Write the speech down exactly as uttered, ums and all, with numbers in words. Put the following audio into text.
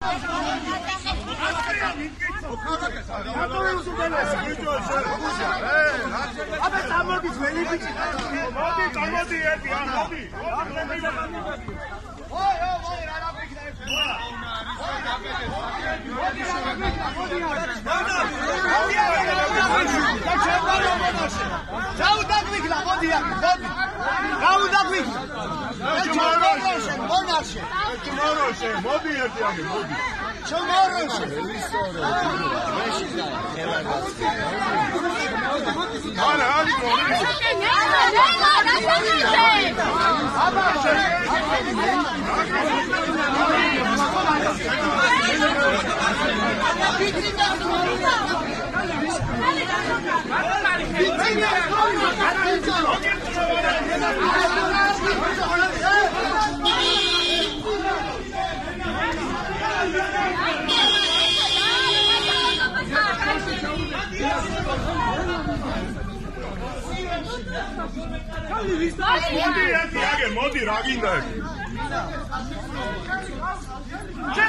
აბა წამოდი ძველი ბიჭი. მოდი, წამოდი ერთი, ა მოდი. ოი, ოი, მოდი რა დაფიქრე ეს. დაუდაგვიქნა, მოდი აქ, მოდი. დაუდაგვიქნა. ჩმოროშე, მონაშე. ჩმოროშე, მოდი ერთი აქ, მოდი. ჩმოროშე. არა, არის მოდი. მოდი, მოდი, რა გინდა?